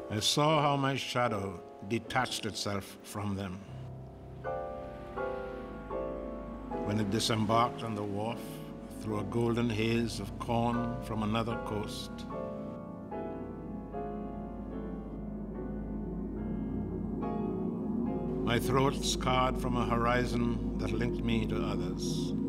I saw how my shadow detached itself from them. When it disembarked on the wharf through a golden haze of corn from another coast. My throat scarred from a horizon that linked me to others.